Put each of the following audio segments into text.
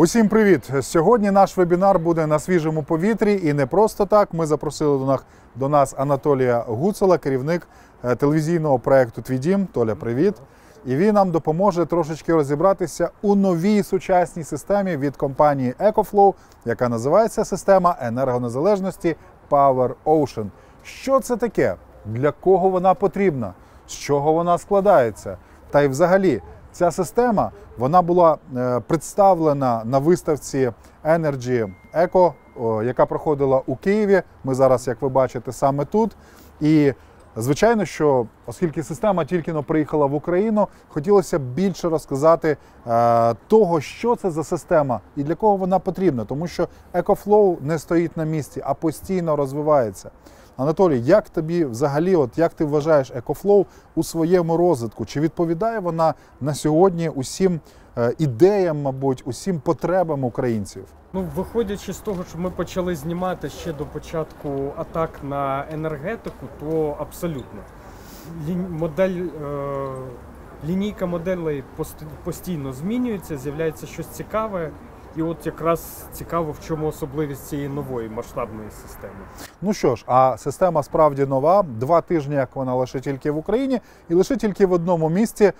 Усім привіт! Сьогодні наш вебінар буде на свіжому повітрі, і не просто так. Ми запросили до нас Анатолія Гуцула, керівник телевізійного проєкту «Твій дім». Толя, привіт! І він нам допоможе трошечки розібратися у новій сучасній системі від компанії EcoFlow, яка називається система енергонезалежності Power Ocean. Що це таке? Для кого вона потрібна? З чого вона складається? Та й взагалі, ця система, вона була представлена на виставці Energy Eco, яка проходила у Києві. Ми зараз, як ви бачите, саме тут. І звичайно, що оскільки система тільки-но приїхала в Україну, хотілося б більше розказати того, що це за система і для кого вона потрібна. Тому що EcoFlow не стоїть на місці, а постійно розвивається. Анатолій, як тобі взагалі, як ти вважаєш EcoFlow у своєму розвитку? Чи відповідає вона на сьогодні усім ідеям, мабуть, усім потребам українців? Ну, виходячи з того, що ми почали знімати ще до початку атак на енергетику, то абсолютно. Лінійка моделей постійно змінюється, з'являється щось цікаве. І от якраз цікаво, в чому особливість цієї нової масштабної системи. Ну що ж, а система справді нова. 2 тижні, як вона лише тільки в Україні, і лише тільки в одному місці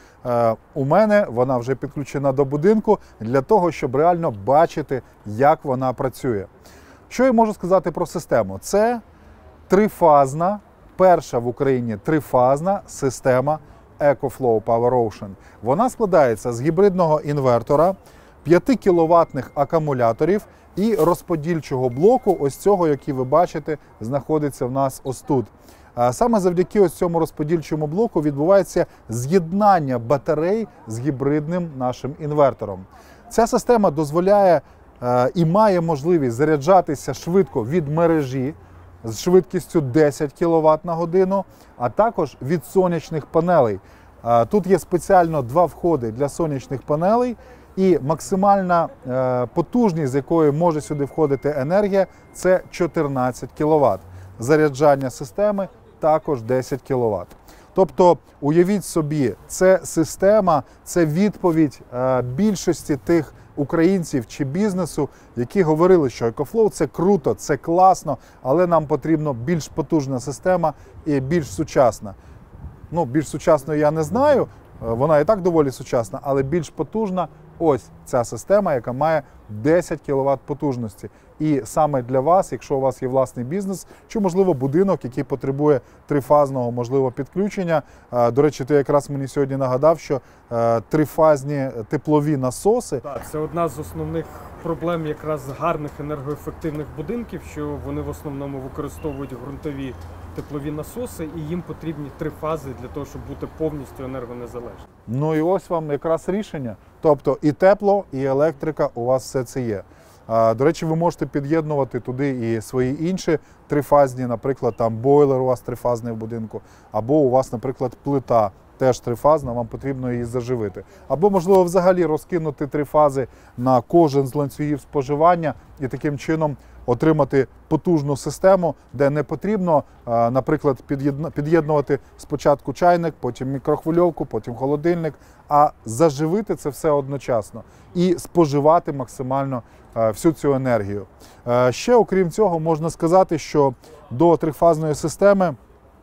у мене вона вже підключена до будинку для того, щоб реально бачити, як вона працює. Що я можу сказати про систему? Це трифазна, перша в Україні трифазна система EcoFlow Power Ocean. Вона складається з гібридного інвертора, 5 кіловатних акумуляторів і розподільчого блоку, ось цього, який ви бачите, знаходиться в нас ось тут. Саме завдяки ось цьому розподільчому блоку відбувається з'єднання батарей з гібридним нашим інвертором. Ця система дозволяє і має можливість заряджатися швидко від мережі з швидкістю 10 кВт на годину, а також від сонячних панелей. Тут є спеціально 2 входи для сонячних панелей, і максимальна потужність, з якої може сюди входити енергія, це 14 кВт. Заряджання системи також 10 кВт. Тобто, уявіть собі, це система, це відповідь більшості тих українців чи бізнесу, які говорили, що EcoFlow – це круто, це класно, але нам потрібна більш потужна система і більш сучасна. Ну, більш сучасною я не знаю, вона і так доволі сучасна, але більш потужна ось ця система, яка має 10 кВт потужності. І саме для вас, якщо у вас є власний бізнес, чи, можливо, будинок, який потребує трифазного, можливо, підключення. До речі, ти якраз мені сьогодні нагадав, що трифазні теплові насоси... Так, це одна з основних проблем якраз гарних енергоефективних будинків, що вони в основному використовують ґрунтові теплові насоси, і їм потрібні 3 фази для того, щоб бути повністю енергонезалежним. Ну і ось вам якраз рішення. Тобто і тепло, і електрика, у вас все це є. До речі, ви можете під'єднувати туди і свої інші трифазні, наприклад, там бойлер у вас трифазний в будинку, або у вас, наприклад, плита теж трифазна, вам потрібно її заживити. Або, можливо, взагалі розкинути 3 фази на кожен з ланцюгів споживання і таким чином отримати потужну систему, де не потрібно, наприклад, під'єднувати спочатку чайник, потім мікрохвильовку, потім холодильник, а заживити це все одночасно і споживати максимально всю цю енергію. Ще, окрім цього, можна сказати, що до трифазної системи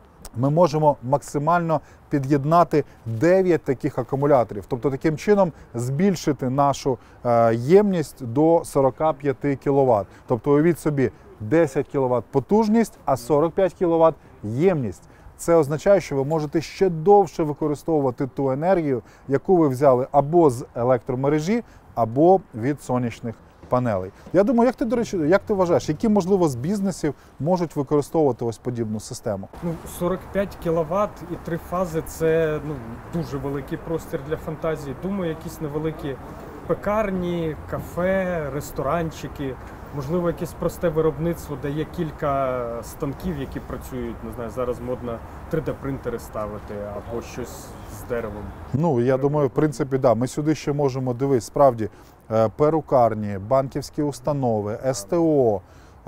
ми можемо максимально під'єднати 9 таких акумуляторів. Тобто, таким чином збільшити нашу ємність до 45 кВт. Тобто, уявіть собі, 10 кВт потужність, а 45 кВт ємність. Це означає, що ви можете ще довше використовувати ту енергію, яку ви взяли або з електромережі, або від сонячних панелей. Я думаю, як ти, до речі, як ти вважаєш, які, можливо, з бізнесів можуть використовувати ось подібну систему? Ну, 45 кВт і 3 фази – це дуже великий простір для фантазії. Думаю, якісь невеликі пекарні, кафе, ресторанчики, можливо, якесь просте виробництво, де є кілька станків, які працюють, не знаю, зараз модно 3D-принтери ставити або щось з деревом. Ну, я думаю, в принципі, да. Ми сюди ще можемо, дивись, справді, перукарні, банківські установи, СТО,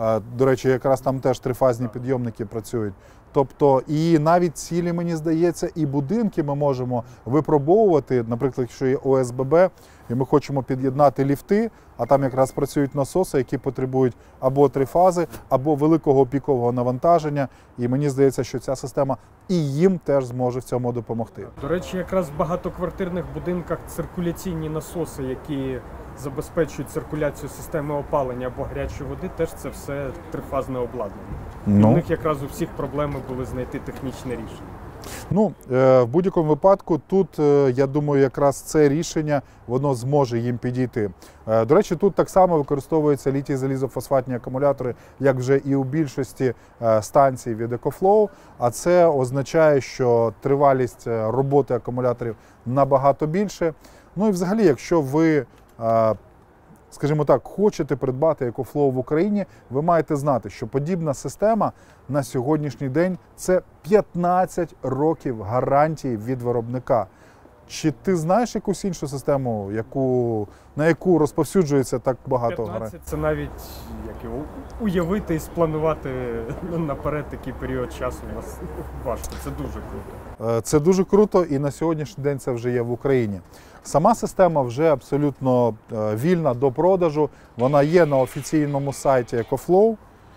До речі, якраз там теж трифазні підйомники працюють. Тобто і навіть цілі, мені здається, і будинки ми можемо випробовувати, наприклад, якщо є ОСББ, і ми хочемо під'єднати ліфти, а там якраз працюють насоси, які потребують або трифази, або великого пікового навантаження. І мені здається, що ця система і їм теж зможе в цьому допомогти. До речі, якраз в багатоквартирних будинках циркуляційні насоси, які забезпечують циркуляцію системи опалення або гарячої води, теж це все трифазне обладнання. І у них якраз у всіх проблеми були знайти технічне рішення. Ну, в будь-якому випадку тут, я думаю, якраз це рішення, воно зможе їм підійти. До речі, тут так само використовуються літій-залізофосфатні акумулятори, як вже і у більшості станцій від EcoFlow, а це означає, що тривалість роботи акумуляторів набагато більше. Ну і взагалі, якщо ви, скажімо так, хочете придбати EcoFlow в Україні, ви маєте знати, що подібна система на сьогоднішній день – це 15 років гарантії від виробника. Чи ти знаєш якусь іншу систему, на яку розповсюджується так багато гарантій? 15 – це навіть уявити і спланувати наперед такий період часу у нас важко. Це дуже круто. Це дуже круто, і на сьогоднішній день це вже є в Україні. Сама система вже абсолютно вільна до продажу. Вона є на офіційному сайті EcoFlow,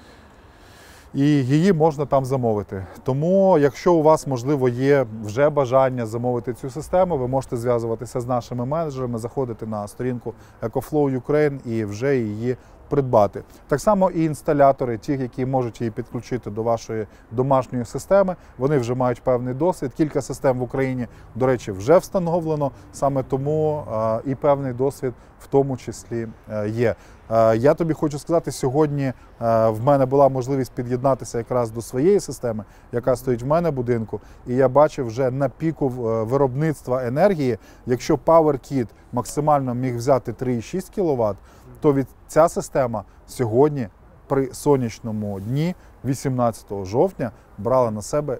і її можна там замовити. Тому, якщо у вас, можливо, є вже бажання замовити цю систему, ви можете зв'язуватися з нашими менеджерами, заходити на сторінку EcoFlow Ukraine і вже її придбати. Так само і інсталятори, ті, які можуть її підключити до вашої домашньої системи, вони вже мають певний досвід. Кілька систем в Україні, до речі, вже встановлено, саме тому і певний досвід в тому числі є. Я тобі хочу сказати, сьогодні в мене була можливість під'єднатися якраз до своєї системи, яка стоїть в мене в будинку, і я бачив вже на піку виробництва енергії, якщо PowerKit максимально міг взяти 3,6 кВт, то ця система сьогодні при сонячному дні, 18 жовтня, брала на себе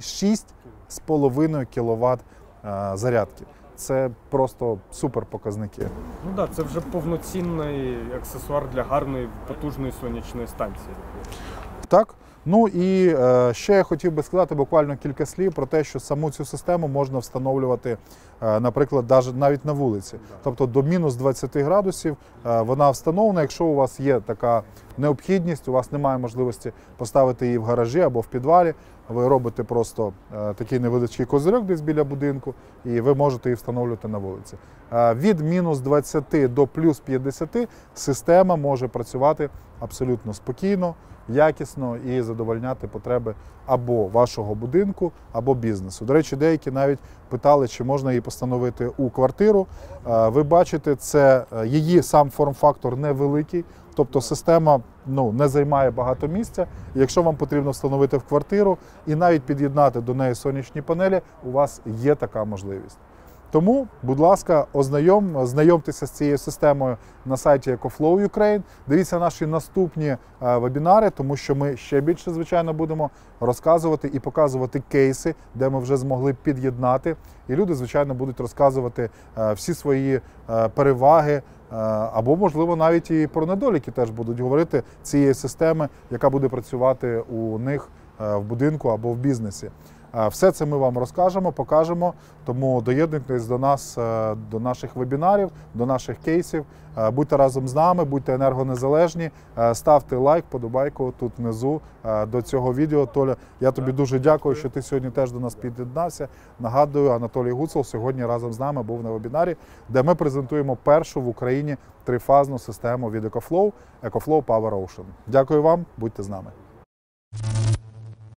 6,5 кВт зарядки. Це просто супер показники. Ну так, це вже повноцінний аксесуар для гарної, потужної сонячної станції. Так. Ну і ще я хотів би сказати буквально кілька слів про те, що саму цю систему можна встановлювати, наприклад, навіть на вулиці. Тобто до мінус 20 градусів вона встановлена. Якщо у вас є така необхідність, у вас немає можливості поставити її в гаражі або в підвалі, ви робите просто такий невеличкий козирьок десь біля будинку, і ви можете її встановлювати на вулиці. Від мінус 20 до плюс 50 система може працювати абсолютно спокійно, якісно і задовольняти потреби або вашого будинку, або бізнесу. До речі, деякі навіть питали, чи можна її постановити у квартиру. Ви бачите, це її сам форм-фактор невеликий, тобто система не займає багато місця. І якщо вам потрібно встановити в квартиру і навіть під'єднати до неї сонячні панелі, у вас є така можливість. Тому, будь ласка, знайомтеся з цією системою на сайті EcoFlow Ukraine. Дивіться наші наступні вебінари, тому що ми ще більше, звичайно, будемо розказувати і показувати кейси, де ми вже змогли під'єднати. І люди, звичайно, будуть розказувати всі свої переваги, або, можливо, навіть і про недоліки теж будуть говорити цієї системи, яка буде працювати у них в будинку або в бізнесі. Все це ми вам розкажемо, покажемо, тому доєднуйтесь до нас, до наших вебінарів, до наших кейсів. Будьте разом з нами, будьте енергонезалежні, ставте лайк, подобайку тут внизу до цього відео. Толя, я тобі дуже дякую, що ти сьогодні теж до нас під'єднався. Нагадую, Анатолій Гуцул сьогодні разом з нами був на вебінарі, де ми презентуємо першу в Україні трифазну систему від EcoFlow, EcoFlow Power Ocean. Дякую вам, будьте з нами.